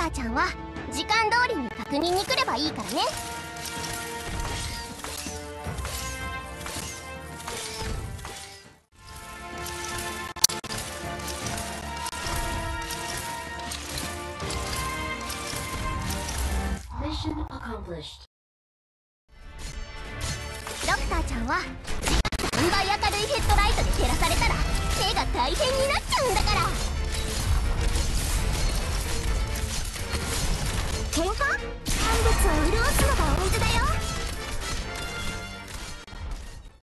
ーちゃんは時間通りに確認に来ればいいからね。ドクターちゃんは3倍明るいヘッドライトで照らされたら手が大変になっちゃうんだから。喧嘩？産物を潤すのが